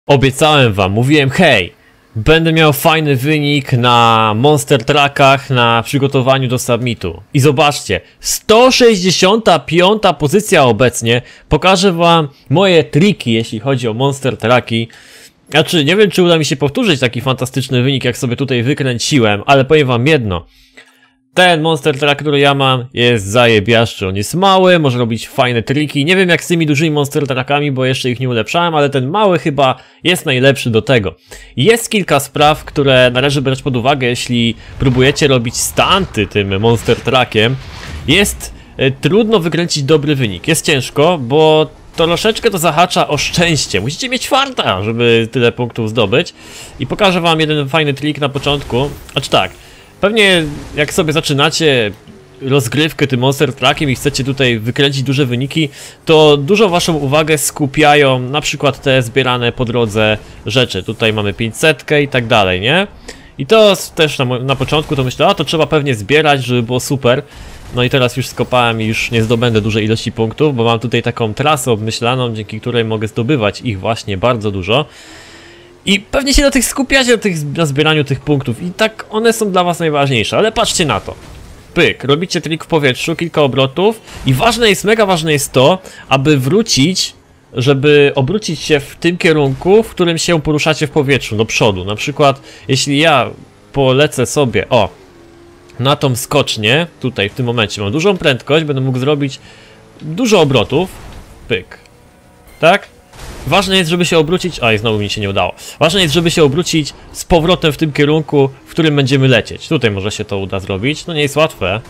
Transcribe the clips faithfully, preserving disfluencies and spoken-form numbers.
Obiecałem wam, mówiłem hej, będę miał fajny wynik na Monster Truckach na przygotowaniu do submitu. I zobaczcie, sto sześćdziesiąta piąta pozycja obecnie. Pokażę wam moje triki, jeśli chodzi o Monster Trucki. Znaczy, nie wiem, czy uda mi się powtórzyć taki fantastyczny wynik, jak sobie tutaj wykręciłem, ale powiem wam jedno. Ten Monster Truck, który ja mam, jest zajebiaszczy. On jest mały, może robić fajne triki. Nie wiem jak z tymi dużymi Monster Truckami, bo jeszcze ich nie ulepszałem, ale ten mały chyba jest najlepszy do tego. Jest kilka spraw, które należy brać pod uwagę, jeśli próbujecie robić stunty tym Monster Truckiem. Jest y, trudno wykręcić dobry wynik. Jest ciężko, bo to troszeczkę to zahacza o szczęście. Musicie mieć farta, żeby tyle punktów zdobyć. I pokażę wam jeden fajny trik na początku. Znaczy tak. Pewnie jak sobie zaczynacie rozgrywkę tym Monster Truckiem i chcecie tutaj wykręcić duże wyniki, to dużo waszą uwagę skupiają na przykład te zbierane po drodze rzeczy. Tutaj mamy pięćset i tak dalej, nie? I to też na, na początku to myślę, a to trzeba pewnie zbierać, żeby było super. No i teraz już skopałem i już nie zdobędę dużej ilości punktów, bo mam tutaj taką trasę obmyślaną, dzięki której mogę zdobywać ich właśnie bardzo dużo. I pewnie się na tych skupiacie, na, tych, na zbieraniu tych punktów i tak one są dla was najważniejsze, ale patrzcie na to. Pyk, robicie trik w powietrzu, kilka obrotów i ważne jest, mega ważne jest to, aby wrócić, żeby obrócić się w tym kierunku, w którym się poruszacie w powietrzu, do przodu. Na przykład, jeśli ja polecę sobie, o, na tą skocznię, tutaj w tym momencie mam dużą prędkość, będę mógł zrobić dużo obrotów, pyk, tak? Ważne jest, żeby się obrócić... A, i znowu mi się nie udało. Ważne jest, żeby się obrócić z powrotem w tym kierunku, w którym będziemy lecieć. Tutaj może się to uda zrobić. No nie jest łatwe.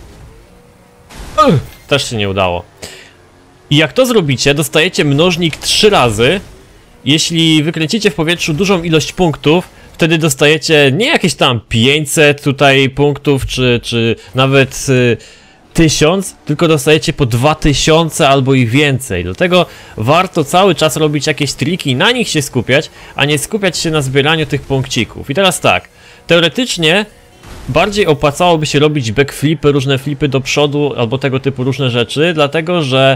Uch, też się nie udało. I jak to zrobicie, dostajecie mnożnik trzy razy. Jeśli wykręcicie w powietrzu dużą ilość punktów, wtedy dostajecie nie jakieś tam pięćset tutaj punktów, czy, czy nawet... Yy, tysiąc, tylko dostajecie po dwa tysiące albo i więcej. Dlatego warto cały czas robić jakieś triki i na nich się skupiać, a nie skupiać się na zbieraniu tych punkcików. I teraz tak, teoretycznie bardziej opłacałoby się robić backflipy, różne flipy do przodu albo tego typu różne rzeczy, dlatego że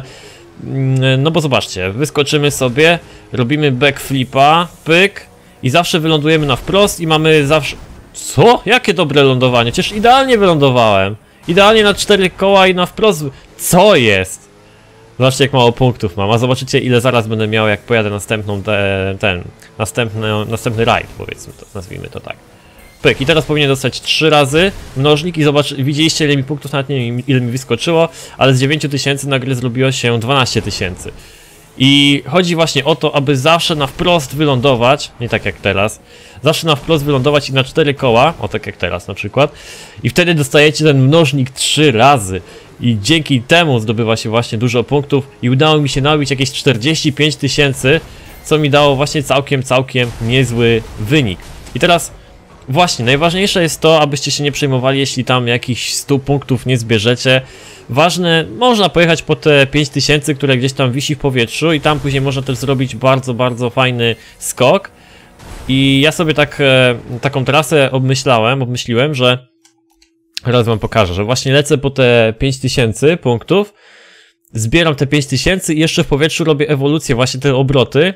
no bo zobaczcie, wyskoczymy sobie, robimy backflipa, pyk i zawsze wylądujemy na wprost i mamy zawsze... Co? Jakie dobre lądowanie? Przecież idealnie wylądowałem. Idealnie na cztery koła i na wprost. Co jest? Zobaczcie jak mało punktów mam, a zobaczycie ile zaraz będę miał jak pojadę następną te, ten, następny, następny rajd, powiedzmy to, nazwijmy to tak. Pyk, i teraz powinien dostać trzy razy mnożnik i zobacz, widzieliście ile mi punktów, nawet nie wiem ile mi wyskoczyło, ale z dziewięciu tysięcy nagle zrobiło się dwanaście tysięcy. I chodzi właśnie o to, aby zawsze na wprost wylądować, nie tak jak teraz, zawsze na wprost wylądować i na cztery koła, o tak jak teraz na przykład, i wtedy dostajecie ten mnożnik trzy razy. I dzięki temu zdobywa się właśnie dużo punktów i udało mi się nabić jakieś czterdzieści pięć tysięcy, co mi dało właśnie całkiem, całkiem niezły wynik. I teraz właśnie, najważniejsze jest to, abyście się nie przejmowali, jeśli tam jakichś stu punktów nie zbierzecie. Ważne, można pojechać po te pięć tysięcy, które gdzieś tam wisi w powietrzu i tam później można też zrobić bardzo, bardzo fajny skok. I ja sobie tak, e, taką trasę obmyślałem, obmyśliłem, że teraz wam pokażę, że właśnie lecę po te pięć tysięcy punktów, zbieram te pięć tysięcy i jeszcze w powietrzu robię ewolucję, właśnie te obroty.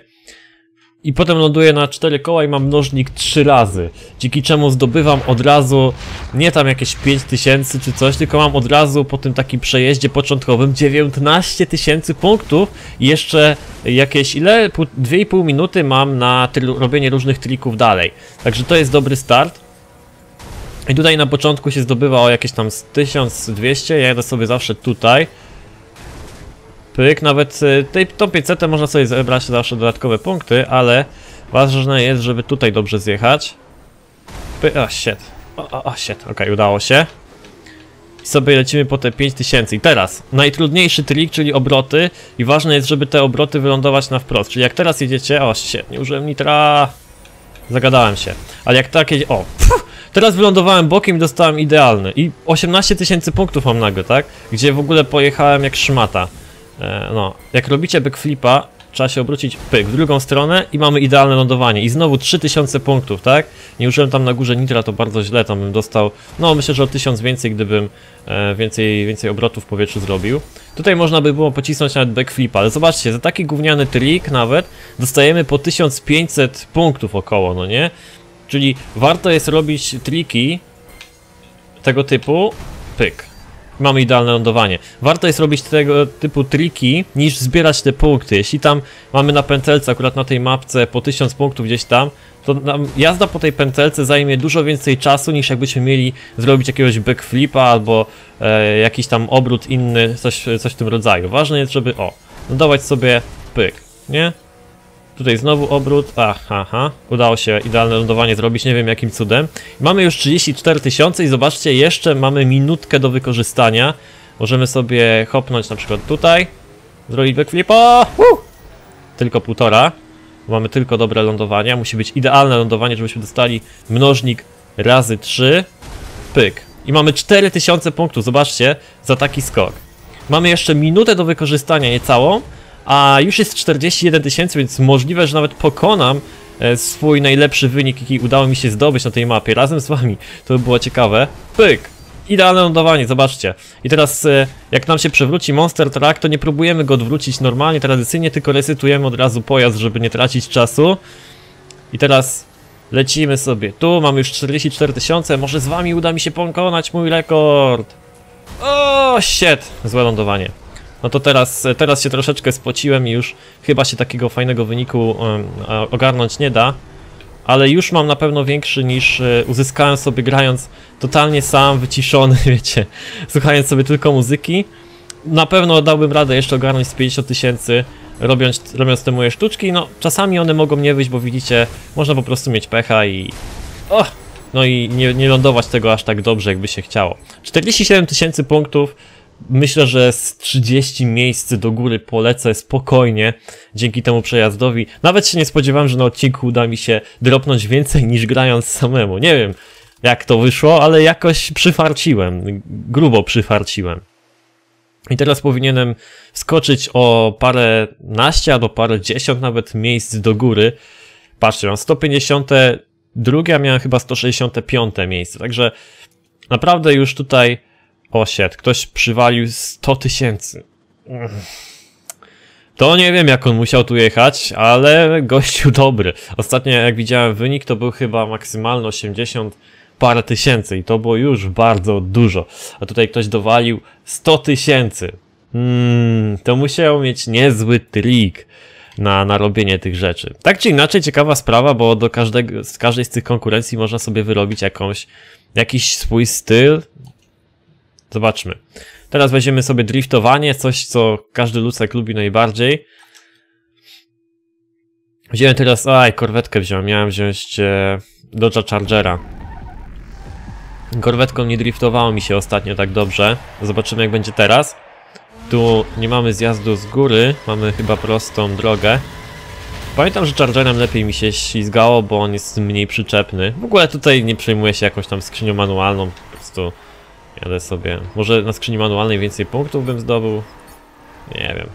I potem ląduję na cztery koła i mam mnożnik trzy razy, dzięki czemu zdobywam od razu nie tam jakieś pięć tysięcy czy coś, tylko mam od razu po tym takim przejeździe początkowym dziewiętnaście tysięcy punktów i jeszcze jakieś ile? dwie i pół minuty mam na robienie różnych trików dalej. Także to jest dobry start. I tutaj na początku się zdobywa o jakieś tam tysiąc dwieście, ja jadę sobie zawsze tutaj. Pyk, nawet tej, tą pięćsetkę można sobie zebrać zawsze dodatkowe punkty, ale ważne jest, żeby tutaj dobrze zjechać. Pyk, o shit, o, o shit, okej, okay, udało się. I sobie lecimy po te pięć tysięcy. I teraz najtrudniejszy trik, czyli obroty. I ważne jest, żeby te obroty wylądować na wprost. Czyli jak teraz jedziecie, o shit, nie użyłem nitra. Zagadałem się. Ale jak tak jedzie, o, pff, teraz wylądowałem bokiem i dostałem idealny. I osiemnaście tysięcy punktów mam nagle, tak? Gdzie w ogóle pojechałem jak szmata. No, jak robicie backflipa, trzeba się obrócić, pyk, w drugą stronę i mamy idealne lądowanie. I znowu trzy tysiące punktów, tak? Nie użyłem tam na górze nitra, to bardzo źle, tam bym dostał, no myślę, że o tysiąc więcej, gdybym e, więcej, więcej obrotów w powietrzu zrobił. Tutaj można by było pocisnąć nawet backflipa, ale zobaczcie, za taki gówniany trik nawet dostajemy po tysiąc pięćset punktów około, no nie? Czyli warto jest robić triki tego typu, pyk. Mamy idealne lądowanie. Warto jest robić tego typu triki, niż zbierać te punkty. Jeśli tam mamy na pętelce, akurat na tej mapce, po tysiąc punktów gdzieś tam, to nam jazda po tej pętelce zajmie dużo więcej czasu, niż jakbyśmy mieli zrobić jakiegoś backflipa albo e, jakiś tam obrót inny, coś, coś w tym rodzaju. Ważne jest, żeby, o, lądować sobie, pyk, nie? Tutaj znowu obrót, aha, aha, udało się idealne lądowanie zrobić, nie wiem jakim cudem. Mamy już trzydzieści cztery tysiące i zobaczcie, jeszcze mamy minutkę do wykorzystania. Możemy sobie hopnąć na przykład tutaj, zrobić backflipa, uh! Tylko półtora, mamy tylko dobre lądowania, musi być idealne lądowanie, żebyśmy dostali mnożnik razy trzy, pyk. I mamy cztery tysiące punktów, zobaczcie, za taki skok. Mamy jeszcze minutę do wykorzystania, niecałą. A już jest czterdzieści jeden tysięcy, więc możliwe, że nawet pokonam e, swój najlepszy wynik, jaki udało mi się zdobyć na tej mapie razem z wami. To by było ciekawe. Pyk! Idealne lądowanie, zobaczcie. I teraz e, jak nam się przewróci Monster Truck, to nie próbujemy go odwrócić normalnie, tradycyjnie, tylko resetujemy od razu pojazd, żeby nie tracić czasu. I teraz lecimy sobie tu, mamy już czterdzieści cztery tysiące, może z wami uda mi się pokonać mój rekord. O, shit! Złe lądowanie. No to teraz, teraz się troszeczkę spociłem i już chyba się takiego fajnego wyniku um, ogarnąć nie da. Ale już mam na pewno większy niż e, uzyskałem sobie grając totalnie sam, wyciszony, wiecie, słuchając sobie tylko muzyki. Na pewno dałbym radę jeszcze ogarnąć z pięćdziesiąt tysięcy, robiąc, robiąc te moje sztuczki. No czasami one mogą nie wyjść, bo widzicie, można po prostu mieć pecha i... Oh! No i nie, nie lądować tego aż tak dobrze, jakby się chciało. czterdzieści siedem tysięcy punktów. Myślę, że z trzydzieści miejsc do góry polecę spokojnie dzięki temu przejazdowi. Nawet się nie spodziewałem, że na odcinku uda mi się dropnąć więcej niż grając samemu. Nie wiem jak to wyszło, ale jakoś przyfarciłem. Grubo przyfarciłem. I teraz powinienem skoczyć o parę naście albo parę dziesiąt nawet miejsc do góry. Patrzcie, mam sto pięćdziesiąte drugie, a miałem chyba sto sześćdziesiąte piąte miejsce. Także naprawdę już tutaj... O shit, ktoś przywalił sto tysięcy. To nie wiem jak on musiał tu jechać, ale gościu dobry. Ostatnio jak widziałem wynik, to był chyba maksymalny osiemdziesiąt parę tysięcy i to było już bardzo dużo. A tutaj ktoś dowalił sto tysięcy. Hmm, to musiał mieć niezły trik na, na robienie tych rzeczy. Tak czy inaczej ciekawa sprawa, bo do każdego, z każdej z tych konkurencji można sobie wyrobić jakąś, jakiś swój styl. Zobaczmy. Teraz weźmiemy sobie driftowanie, coś co każdy lucek lubi najbardziej. Wziąłem teraz... Aj, korwetkę wziąłem, miałem wziąć e, Dodge'a Chargera. Korwetką nie driftowało mi się ostatnio tak dobrze. Zobaczymy jak będzie teraz. Tu nie mamy zjazdu z góry, mamy chyba prostą drogę. Pamiętam, że Chargerem lepiej mi się ślizgało, bo on jest mniej przyczepny. W ogóle tutaj nie przejmuję się jakąś tam skrzynią manualną, po prostu... Jadę sobie. Może na skrzyni manualnej więcej punktów bym zdobył? Nie wiem.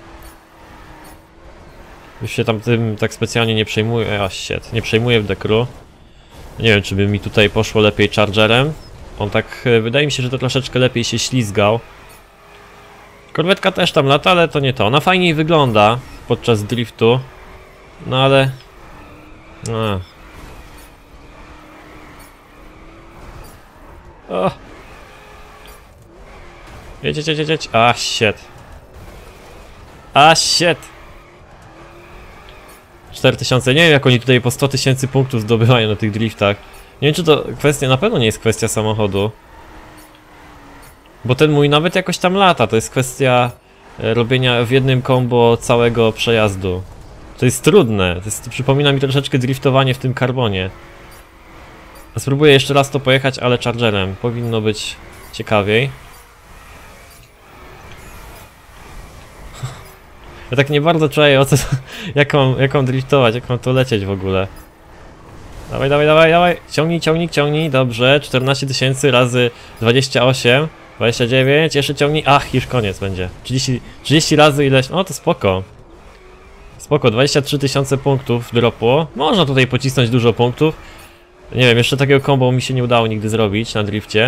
Już się tam tym tak specjalnie nie przejmuję. O shit, nie przejmuję w dekru. Nie wiem, czy by mi tutaj poszło lepiej Chargerem. On tak, wydaje mi się, że to troszeczkę lepiej się ślizgał. Korwetka też tam lata, ale to nie to. Ona fajniej wygląda podczas driftu. No ale... A. O. Jedź, jedź, jedź, jedź. A, shit. A, shit. cztery tysiące. Nie wiem, jak oni tutaj po sto tysięcy punktów zdobywają na tych driftach. Nie wiem, czy to kwestia, na pewno nie jest kwestia samochodu. Bo ten mój nawet jakoś tam lata. To jest kwestia robienia w jednym combo całego przejazdu. To jest trudne. To, jest, to przypomina mi troszeczkę driftowanie w tym karbonie. Spróbuję jeszcze raz to pojechać, ale Chargerem. Powinno być ciekawiej. Ja tak nie bardzo czuję o co, jak mam, jak mam driftować, jak mam to lecieć w ogóle. Dawaj, dawaj, dawaj, dawaj, ciągnij, ciągnij, ciągnij, dobrze, czternaście tysięcy razy dwadzieścia osiem, dwadzieścia dziewięć, jeszcze ciągnij, ach, już koniec będzie. trzydzieści, trzydzieści razy ileś, o to spoko. Spoko, dwadzieścia trzy tysiące punktów dropło. Można tutaj pocisnąć dużo punktów. Nie wiem, jeszcze takiego combo mi się nie udało nigdy zrobić na drifcie.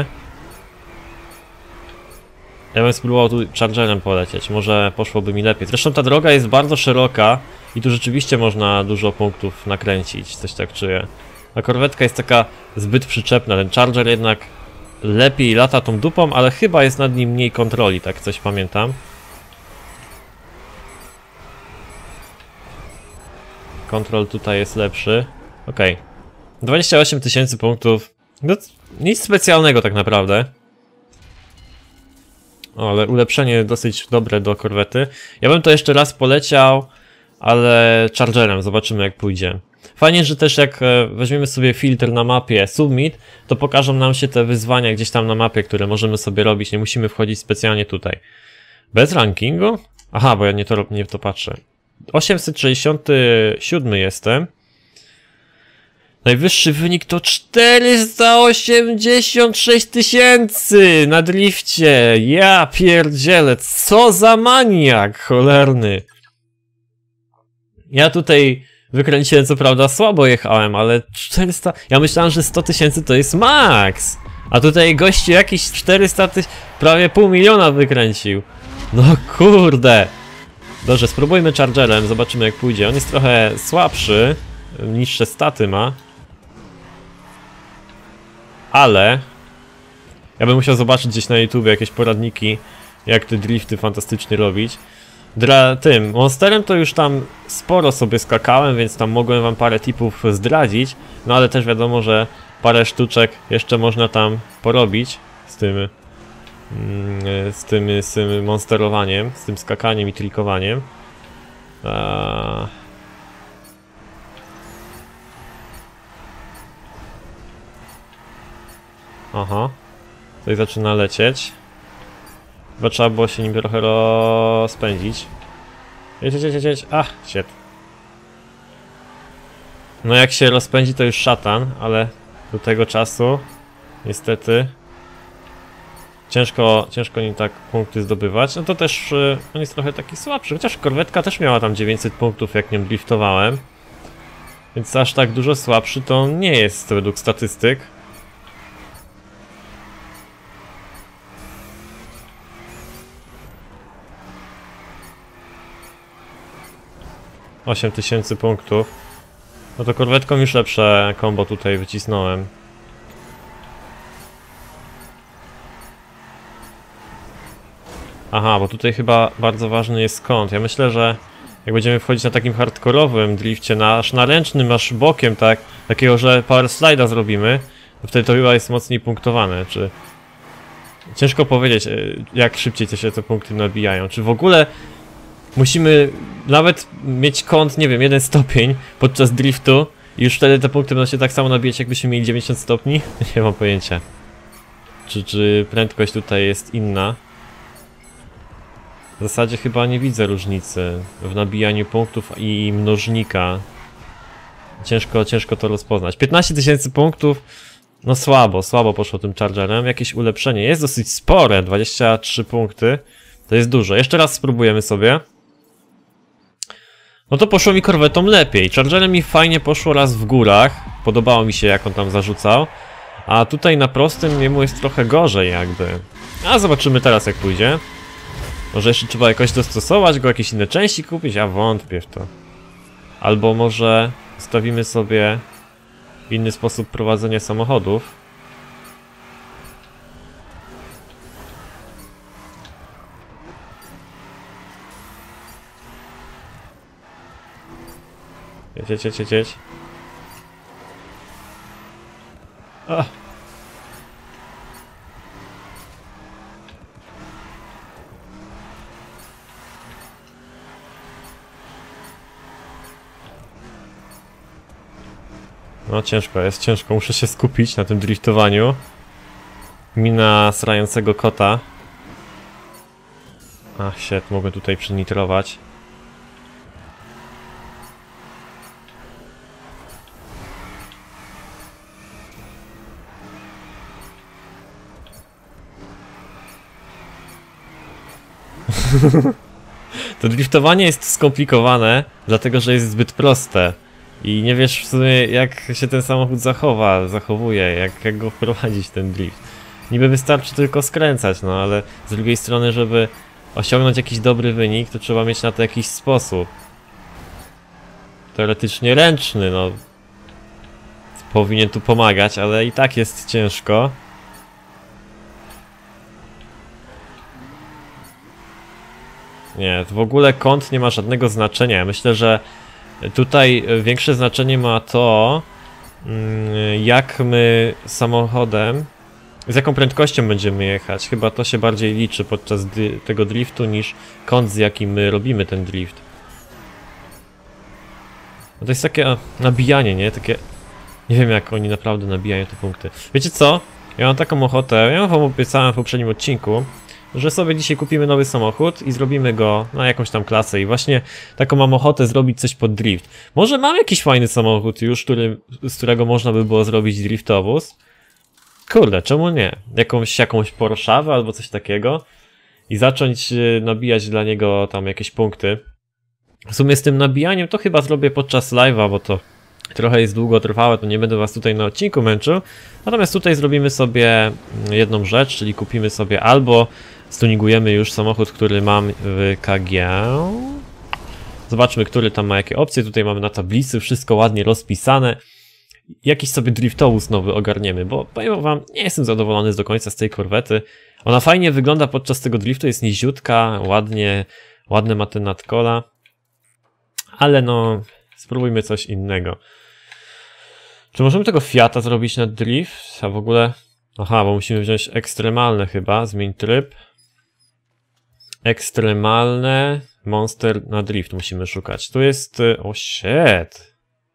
Ja bym spróbował tu chargerem polecieć, może poszłoby mi lepiej. Zresztą ta droga jest bardzo szeroka i tu rzeczywiście można dużo punktów nakręcić, coś tak czuję. A korwetka jest taka zbyt przyczepna, ten charger jednak lepiej lata tą dupą, ale chyba jest nad nim mniej kontroli, tak coś pamiętam. Kontrol tutaj jest lepszy. Okej. Okay. dwadzieścia osiem tysięcy punktów. No, nic specjalnego tak naprawdę. O, ale ulepszenie dosyć dobre do korwety. Ja bym to jeszcze raz poleciał, ale chargerem, zobaczymy jak pójdzie. Fajnie, że też jak weźmiemy sobie filtr na mapie Submit, to pokażą nam się te wyzwania gdzieś tam na mapie, które możemy sobie robić, nie musimy wchodzić specjalnie tutaj. Bez rankingu? Aha, bo ja nie to, nie w to patrzę. osiemset sześćdziesiąty siódmy jestem. Najwyższy wynik to czterysta osiemdziesiąt sześć tysięcy na drifcie. Ja pierdzielę, co za maniak cholerny. Ja tutaj wykręciłem, co prawda słabo jechałem, ale czterysta... Ja myślałem, że sto tysięcy to jest max. A tutaj gościu jakiś czterysta tysięcy, prawie pół miliona wykręcił. No kurde. Dobrze, spróbujmy chargerem, zobaczymy jak pójdzie. On jest trochę słabszy, niższe staty ma. Ale ja bym musiał zobaczyć gdzieś na YouTube jakieś poradniki, jak te drifty fantastycznie robić. Dra tym Monsterem to już tam sporo sobie skakałem, więc tam mogłem wam parę tipów zdradzić. No ale też wiadomo, że parę sztuczek jeszcze można tam porobić z tym, z tym, z tym monsterowaniem, z tym skakaniem i trikowaniem. Eee... Aha, tutaj zaczyna lecieć. Chyba trzeba było się nim trochę rozpędzić. Jedź, jedź, jedź, jedź. Ach, shit. No jak się rozpędzi to już szatan, ale do tego czasu niestety ciężko, ciężko nim tak punkty zdobywać. No to też yy, on jest trochę taki słabszy, chociaż korwetka też miała tam dziewięćset punktów jak nią driftowałem. Więc aż tak dużo słabszy to on nie jest według statystyk. osiem tysięcy punktów. No to korwetką już lepsze combo tutaj wycisnąłem. Aha, bo tutaj chyba bardzo ważny jest kąt. Ja myślę, że jak będziemy wchodzić na takim hardkorowym drifcie, na, aż na ręcznym, aż bokiem, tak, takiego, że power slide'a zrobimy, to wtedy to chyba jest mocniej punktowane, czy... Ciężko powiedzieć, jak szybciej te się te punkty nabijają. Czy w ogóle musimy nawet mieć kąt, nie wiem, jeden stopień podczas driftu i już wtedy te punkty będą się tak samo nabijać, jakbyśmy mieli dziewięćdziesiąt stopni? Nie mam pojęcia. Czy, czy prędkość tutaj jest inna? W zasadzie chyba nie widzę różnicy w nabijaniu punktów i mnożnika. Ciężko, ciężko to rozpoznać. piętnaście tysięcy punktów. No słabo, słabo poszło tym chargerem. Jakieś ulepszenie jest dosyć spore, dwadzieścia trzy punkty. To jest dużo. Jeszcze raz spróbujemy sobie. No to poszło mi korwetą lepiej. Chargerem mi fajnie poszło raz w górach. Podobało mi się jak on tam zarzucał. A tutaj na prostym jemu jest trochę gorzej jakby. A zobaczymy teraz jak pójdzie. Może jeszcze trzeba jakoś dostosować go, jakieś inne części kupić? Ja wątpię w to. Albo może ustawimy sobie inny sposób prowadzenia samochodów. Jedź, jedź, jedź, jedź, jedź. Ah. No ciężko jest, ciężko, muszę się skupić na tym driftowaniu. Mina srającego kota. Ach, shit, mogę tutaj przenitrować. To driftowanie jest skomplikowane, dlatego że jest zbyt proste. I nie wiesz w sumie, jak się ten samochód zachowa, zachowuje, jak, jak go wprowadzić ten drift. Niby wystarczy tylko skręcać, no ale z drugiej strony, żeby osiągnąć jakiś dobry wynik, to trzeba mieć na to jakiś sposób. Teoretycznie ręczny, no. Powinien tu pomagać, ale i tak jest ciężko. Nie, w ogóle kąt nie ma żadnego znaczenia. Myślę, że tutaj większe znaczenie ma to, jak my samochodem, z jaką prędkością będziemy jechać. Chyba to się bardziej liczy podczas tego driftu niż kąt, z jakim my robimy ten drift. No to jest takie nabijanie, nie? Takie... Nie wiem, jak oni naprawdę nabijają te punkty. Wiecie co? Ja mam taką ochotę, ja wam obiecałem w poprzednim odcinku, że sobie dzisiaj kupimy nowy samochód i zrobimy go na jakąś tam klasę i właśnie taką mam ochotę zrobić coś pod drift. Może mam jakiś fajny samochód już, który, z którego można by było zrobić driftowóz? Kurde, czemu nie? Jakąś, jakąś Porszawę albo coś takiego i zacząć nabijać dla niego tam jakieś punkty. W sumie z tym nabijaniem to chyba zrobię podczas live'a, bo to trochę jest długotrwałe, to nie będę was tutaj na odcinku męczył. Natomiast tutaj zrobimy sobie jedną rzecz, czyli kupimy sobie albo stuningujemy już samochód, który mam w K G. Zobaczmy, który tam ma jakie opcje. Tutaj mamy na tablicy wszystko ładnie rozpisane. Jakiś sobie driftowóz nowy ogarniemy, bo powiem wam, nie jestem zadowolony do końca z tej korwety. Ona fajnie wygląda podczas tego driftu, jest niziutka, ładnie, ładne ma te nadkola. Ale no, spróbujmy coś innego. Czy możemy tego Fiata zrobić na drift? A w ogóle... Aha, bo musimy wziąć ekstremalne chyba, zmień tryb. Ekstremalne Monster na drift musimy szukać. Tu jest... O, shit!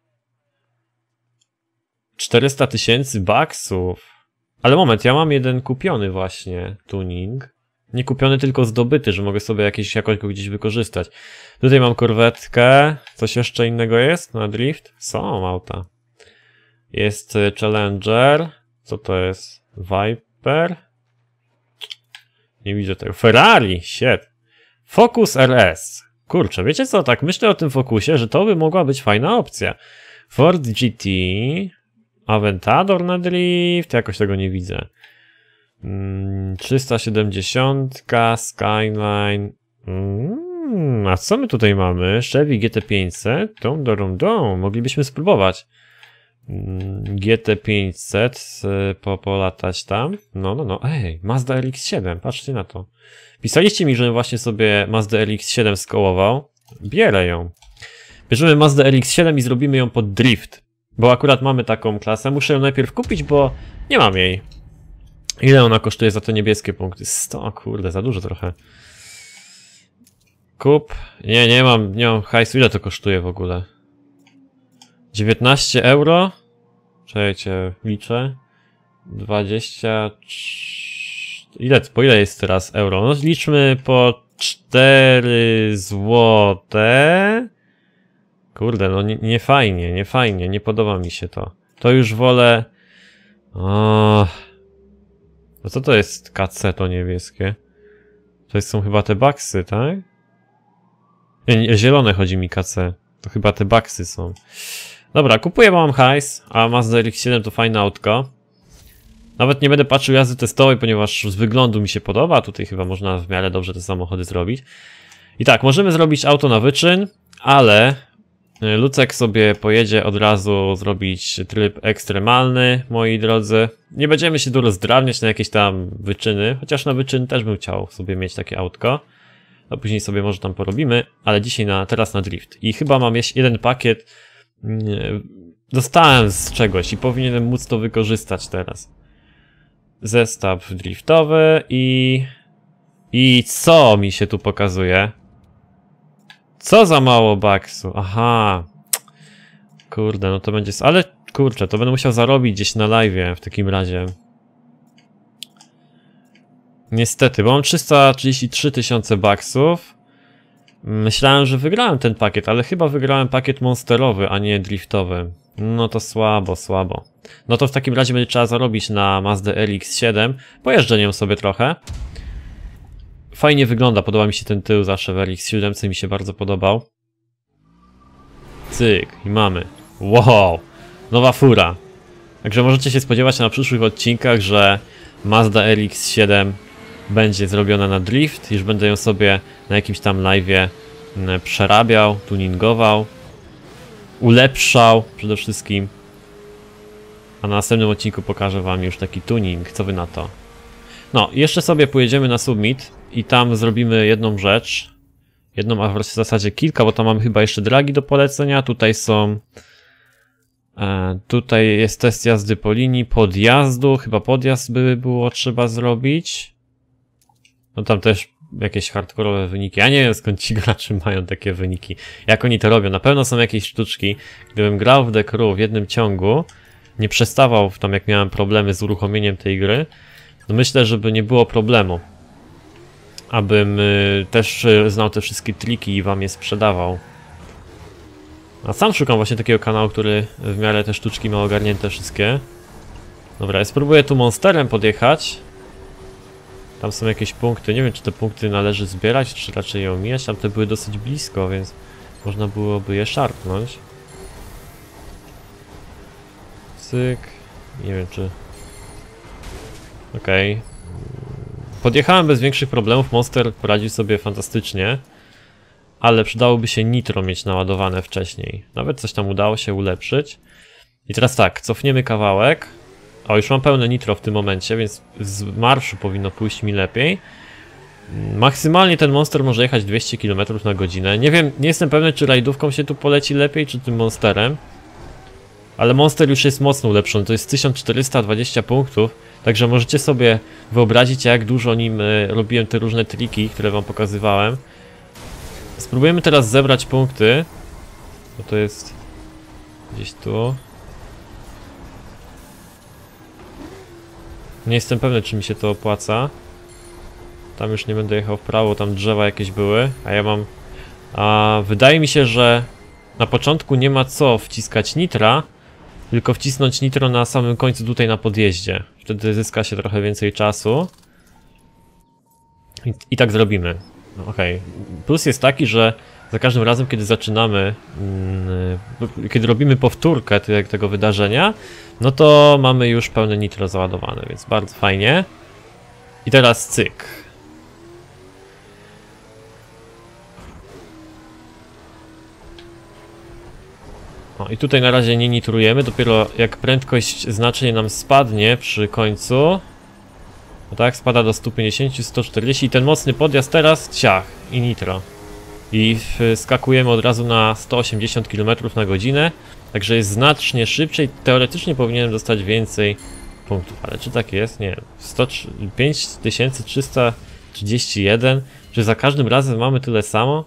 czterysta tysięcy baksów. Ale moment, ja mam jeden kupiony właśnie tuning. Nie kupiony, tylko zdobyty, że mogę sobie jakieś jakoś go gdzieś wykorzystać. Tutaj mam korwetkę. Coś jeszcze innego jest na drift? Są auta. Jest Challenger. Co to jest? Viper? Nie widzę tego. Ferrari! Shit. Focus R S. Kurczę, wiecie co? Tak myślę o tym Focusie, że to by mogła być fajna opcja. Ford G T. Aventador na drift. Jakoś tego nie widzę. trzysta siedemdziesiąt, Skyline. Mm, a co my tutaj mamy? Chevy G T pięćset. Dom, dom, dom. Moglibyśmy spróbować. G T pięćset. Po, polatać tam. No, no, no. Ej, Mazda R X siedem. Patrzcie na to. Pisaliście mi, żebym właśnie sobie Mazda R X siedem skołował. Bierę ją. Bierzemy Mazda R X siedem i zrobimy ją pod drift. Bo akurat mamy taką klasę. Muszę ją najpierw kupić, bo nie mam jej. Ile ona kosztuje za te niebieskie punkty? sto, kurde, za dużo trochę. Kup. Nie, nie mam, nie mam hajsu. Ile to kosztuje w ogóle? dziewiętnaście euro? Czekajcie, liczę. dwadzieścia... Ile, po ile jest teraz euro? No liczmy po cztery złote. Kurde, no nie, nie fajnie, nie fajnie, nie podoba mi się to. To już wolę... O... No co to jest K C to niebieskie? To są chyba te baksy, tak? Nie, nie, zielone chodzi mi K C. To chyba te baksy są. Dobra, kupuję, bo mam hajs, a Mazda R X siedem to fajne autko. Nawet nie będę patrzył jazdy testowej, ponieważ z wyglądu mi się podoba. Tutaj chyba można w miarę dobrze te samochody zrobić. I tak, możemy zrobić auto na wyczyn, ale Lucek sobie pojedzie od razu zrobić tryb ekstremalny, moi drodzy. Nie będziemy się tu rozdrabniać na jakieś tam wyczyny, chociaż na wyczyn też bym chciał sobie mieć takie autko. A później sobie może tam porobimy, ale dzisiaj na, teraz na drift. I chyba mam jeszcze jeden pakiet. Dostałem z czegoś i powinienem móc to wykorzystać teraz. Zestaw driftowy i... I co mi się tu pokazuje? Co za mało baksu? Aha. Kurde, no to będzie... Ale kurczę, to będę musiał zarobić gdzieś na live'ie w takim razie. Niestety, bo mam trzysta trzydzieści trzy tysiące baksów. Myślałem, że wygrałem ten pakiet, ale chyba wygrałem pakiet monsterowy, a nie driftowy. No to słabo, słabo. No to w takim razie będzie trzeba zarobić na Mazdę R X siedem. Pojeżdżę nią sobie trochę. fajnie wygląda, podoba mi się ten tył zawsze w R X siedem, mi się bardzo podobał. Cyk, i mamy. Wow, nowa fura. Także możecie się spodziewać na przyszłych odcinkach, że Mazda R X siedem będzie zrobiona na drift, już będę ją sobie na jakimś tam live'ie przerabiał, tuningował, ulepszał przede wszystkim. A na następnym odcinku pokażę wam już taki tuning, co wy na to? No, jeszcze sobie pojedziemy na Summit i tam zrobimy jedną rzecz. Jedną, a w zasadzie kilka, bo tam mamy chyba jeszcze dragi do polecenia. Tutaj są... E, tutaj jest test jazdy po linii, podjazdu. Chyba podjazd by było trzeba zrobić. No tam też jakieś hardkorowe wyniki. Ja nie wiem, skąd ci gracze mają takie wyniki. Jak oni to robią. Na pewno są jakieś sztuczki. Gdybym grał w The Crew w jednym ciągu, nie przestawał w tam, jak miałem problemy z uruchomieniem tej gry, no myślę, żeby nie było problemu. Abym y, też y, znał te wszystkie triki i wam je sprzedawał. A sam szukam właśnie takiego kanału, który w miarę te sztuczki ma ogarnięte wszystkie. Dobra, ja spróbuję tu monsterem podjechać. Tam są jakieś punkty, nie wiem, czy te punkty należy zbierać, czy raczej je omijać. Tam te były dosyć blisko, więc można byłoby je szarpnąć. Cyk. Nie wiem, czy... Okej. Okay. Podjechałem bez większych problemów, Monster poradził sobie fantastycznie. Ale przydałoby się nitro mieć naładowane wcześniej. Nawet coś tam udało się ulepszyć. I teraz tak, cofniemy kawałek. O, już mam pełne nitro w tym momencie, więc z marszu powinno pójść mi lepiej. Maksymalnie ten Monster może jechać dwieście kilometrów na godzinę. Nie wiem, nie jestem pewny, czy rajdówką się tu poleci lepiej, czy tym Monsterem. Ale Monster już jest mocno ulepszony, to jest tysiąc czterysta dwadzieścia punktów. Także możecie sobie wyobrazić, jak dużo nim y, robiłem te różne triki, które wam pokazywałem. Spróbujemy teraz zebrać punkty. Bo to jest gdzieś tu. Nie jestem pewny, czy mi się to opłaca. Tam już nie będę jechał w prawo, tam drzewa jakieś były, a ja mam... A wydaje mi się, że na początku nie ma co wciskać nitra, tylko wcisnąć nitro na samym końcu tutaj na podjeździe. Wtedy zyska się trochę więcej czasu. I, i tak zrobimy. No, okej. Okay. Plus jest taki, że za każdym razem, kiedy zaczynamy, yy, kiedy robimy powtórkę te, tego wydarzenia, no to mamy już pełne nitro załadowane, więc bardzo fajnie. I teraz cyk. O, i tutaj na razie nie nitrujemy, dopiero jak prędkość znacznie nam spadnie przy końcu. No tak, spada do stu pięćdziesięciu, stu czterdziestu i ten mocny podjazd teraz, ciach, i nitro. I skakujemy od razu na sto osiemdziesiąt kilometrów na godzinę, także jest znacznie szybciej, teoretycznie powinienem dostać więcej punktów, ale czy tak jest? Nie wiem, pięć tysięcy trzysta trzydzieści jeden, czy za każdym razem mamy tyle samo?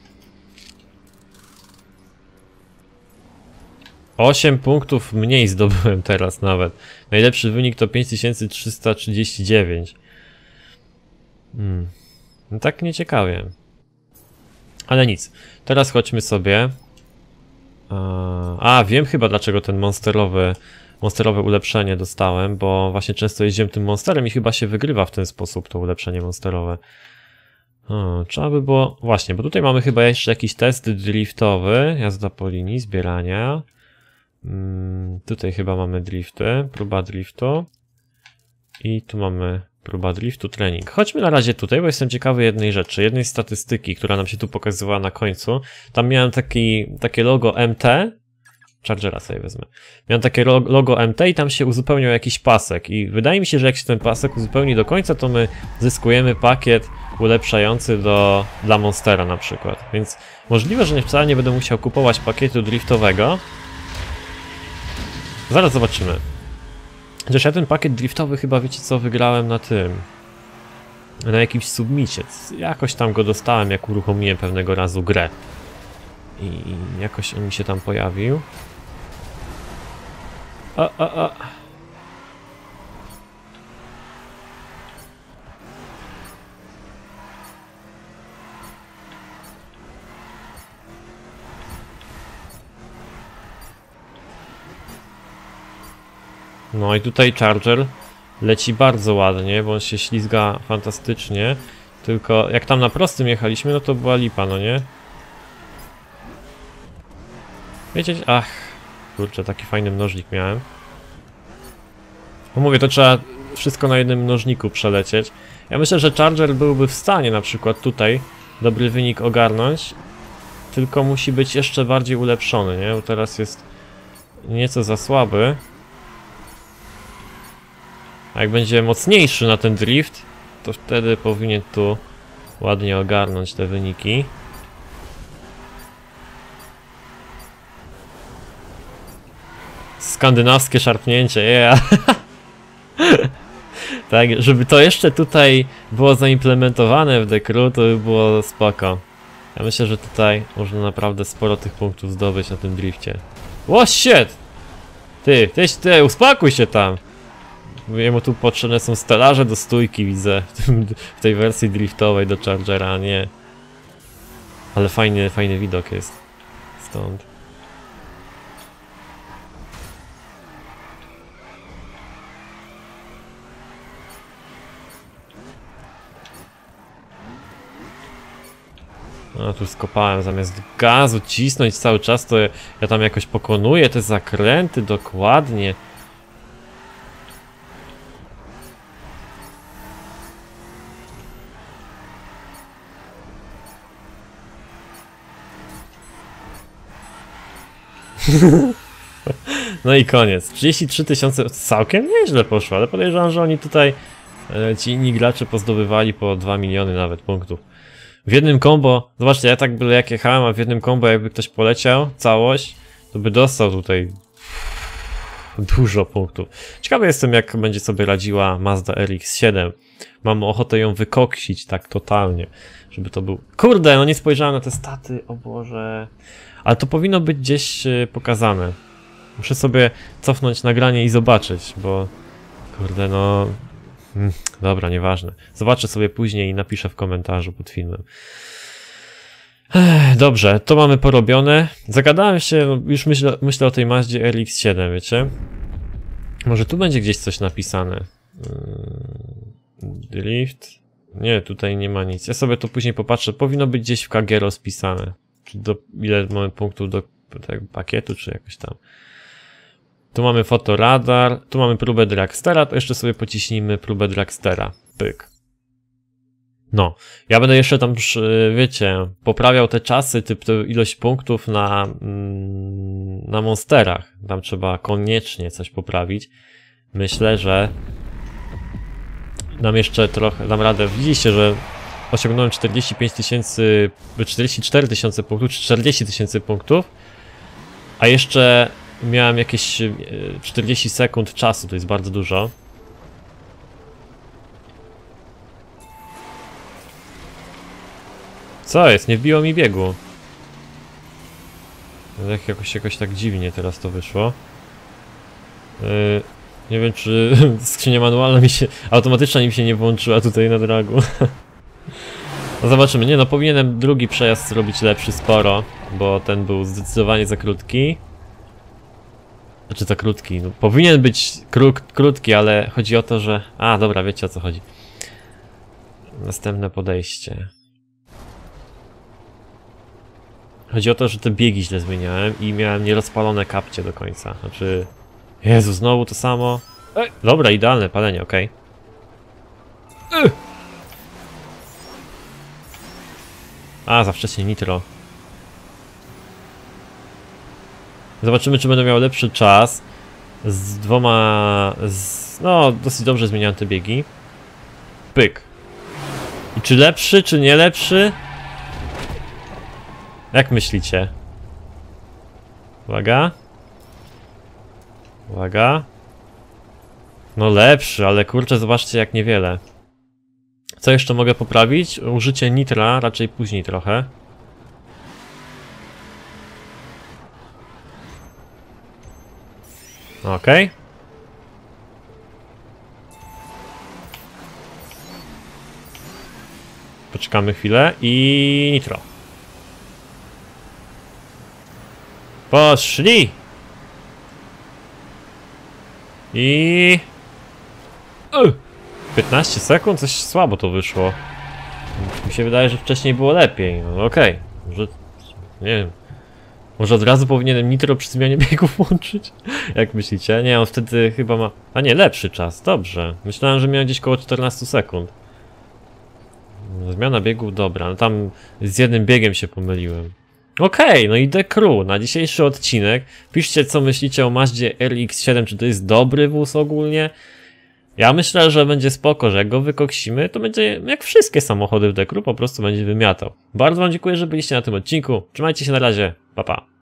osiem punktów mniej zdobyłem teraz nawet. Najlepszy wynik to pięć tysięcy trzysta trzydzieści dziewięć. Hmm. No tak nieciekawie. Ale nic. Teraz chodźmy sobie. A, wiem chyba dlaczego ten monsterowy, monsterowe ulepszenie dostałem, bo właśnie często jeździłem tym monsterem i chyba się wygrywa w ten sposób to ulepszenie monsterowe. O, trzeba by było... Właśnie, bo tutaj mamy chyba jeszcze jakiś test driftowy. Jazda po linii, zbierania. Hmm, tutaj chyba mamy drifty, próba driftu. I tu mamy próba driftu, trening. Chodźmy na razie tutaj, bo jestem ciekawy jednej rzeczy, jednej statystyki, która nam się tu pokazywała na końcu. Tam miałem taki, takie logo M T. Chargera sobie wezmę. Miałem takie logo M T i tam się uzupełniał jakiś pasek. I wydaje mi się, że jak się ten pasek uzupełni do końca, to my zyskujemy pakiet ulepszający do, dla Monstera na przykład. Więc możliwe, że nie wcale nie będę musiał kupować pakietu driftowego. Zaraz zobaczymy. Chociaż ja ten pakiet driftowy chyba, wiecie co, wygrałem na tym. Na jakimś submicie. Jakoś tam go dostałem, jak uruchomiłem pewnego razu grę. I jakoś on mi się tam pojawił. O, o, o. No i tutaj Charger leci bardzo ładnie, bo on się ślizga fantastycznie. Tylko jak tam na prostym jechaliśmy, no to była lipa, no nie? Wiecie, ach, kurczę, taki fajny mnożnik miałem. No mówię, to trzeba wszystko na jednym mnożniku przelecieć. Ja myślę, że Charger byłby w stanie na przykład tutaj dobry wynik ogarnąć. Tylko musi być jeszcze bardziej ulepszony, nie? Bo teraz jest nieco za słaby. A jak będzie mocniejszy na ten drift, to wtedy powinien tu ładnie ogarnąć te wyniki. Skandynawskie szarpnięcie, yeah. Tak, żeby to jeszcze tutaj było zaimplementowane w The Crew, to by było spoko. Ja myślę, że tutaj można naprawdę sporo tych punktów zdobyć na tym drifcie. O shit! Ty, ty, ty, uspokój się tam! Jemu tu potrzebne są stelaże do stójki, widzę, w, tym, w tej wersji driftowej do Chargera, nie. Ale fajny, fajny widok jest stąd. No tu skopałem, zamiast gazu cisnąć cały czas, to ja tam jakoś pokonuję te zakręty dokładnie. No i koniec. trzydzieści trzy tysiące, całkiem nieźle poszło, ale podejrzewam, że oni tutaj, e, ci inni gracze pozdobywali po dwa miliony nawet punktów. W jednym combo, zobaczcie, ja tak byle jak jechałem, a w jednym combo jakby ktoś poleciał, całość, to by dostał tutaj dużo punktów. Ciekawy jestem, jak będzie sobie radziła Mazda R X siedem. Mam ochotę ją wykoksić tak totalnie, żeby to był... Kurde, no nie spojrzałem na te staty, o Boże. Ale to powinno być gdzieś pokazane. Muszę sobie cofnąć nagranie i zobaczyć, bo... Kurde, no... Dobra, nieważne. Zobaczę sobie później i napiszę w komentarzu pod filmem. Ech, dobrze, to mamy porobione. Zagadałem się, już myślę, myślę o tej Mazdzie R X siedem, wiecie? Może tu będzie gdzieś coś napisane. Drift. Nie, tutaj nie ma nic. Ja sobie to później popatrzę. Powinno być gdzieś w K G rozpisane. Czy do, ile mamy punktów do tego pakietu, czy jakoś tam. Tu mamy fotoradar, tu mamy próbę dragstera, to jeszcze sobie pociśnijmy próbę dragstera. Pyk. No, ja będę jeszcze tam, wiecie, poprawiał te czasy, typ, tę ilość punktów na, na monsterach. Tam trzeba koniecznie coś poprawić. Myślę, że nam jeszcze trochę dam radę. Widzicie, że osiągnąłem czterdzieści pięć tysięcy, czterdzieści cztery tysiące punktów, czy czterdzieści tysięcy punktów, a jeszcze miałem jakieś czterdzieści sekund czasu, to jest bardzo dużo. Co jest? Nie wbiło mi biegu. Jak jakoś, jakoś tak dziwnie teraz to wyszło. Yy, nie wiem, czy skrzynia manualna mi się, automatyczna mi się nie włączyła tutaj na dragu. No zobaczymy. Nie no, powinienem drugi przejazd zrobić lepszy sporo, bo ten był zdecydowanie za krótki. Znaczy za krótki, no, powinien być kró krótki, ale chodzi o to, że... A, dobra, wiecie o co chodzi. Następne podejście. Chodzi o to, że te biegi źle zmieniałem i miałem nierozpalone kapcie do końca. Znaczy... Jezu, znowu to samo. Ej, dobra, idealne palenie, okej. Okay. A, za wcześnie nitro. Zobaczymy, czy będę miał lepszy czas. Z dwoma... Z, no, dosyć dobrze zmieniałem te biegi. Pyk. I czy lepszy, czy nie lepszy? Jak myślicie? Uwaga. Uwaga. No lepszy, ale kurczę, zobaczcie jak niewiele. Co jeszcze mogę poprawić? Użycie nitra, raczej później trochę. Okej. Okay. Poczekamy chwilę i nitro. Poszli! I... piętnaście sekund? Coś słabo to wyszło. Mi się wydaje, że wcześniej było lepiej. No okej, okay. Może... nie wiem. Może od razu powinienem nitro przy zmianie biegów włączyć? Jak myślicie? Nie, on wtedy chyba ma... A nie, lepszy czas, dobrze. Myślałem, że miał gdzieś koło czternaście sekund. Zmiana biegów, dobra, no tam z jednym biegiem się pomyliłem. Okej, okay, no i The Crew, na dzisiejszy odcinek. Piszcie, co myślicie o Mazdzie R X siedem, czy to jest dobry wóz ogólnie? Ja myślę, że będzie spoko, że jak go wykoksimy, to będzie jak wszystkie samochody w The Crew, po prostu będzie wymiatał. Bardzo wam dziękuję, że byliście na tym odcinku. Trzymajcie się, na razie, pa pa.